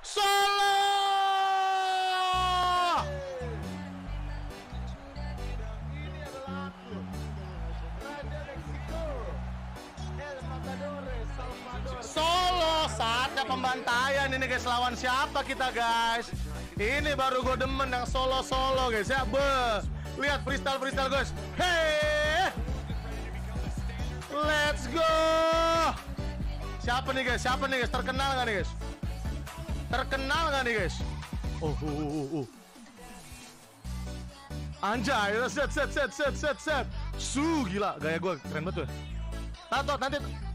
Solo. Ini adalah aku, Raja Meksiko, El Matador Salvador. Solo, saatnya pembantaian ini guys. Lawan siapa kita guys? Ini baru gue demen yang solo guys ya. Lihat freestyle guys. Hey, let's go. Siapa nih guys? Terkenal nggak nih guys? Oh. Anjay, set. Gila, gaya gue keren banget tuh. Nanti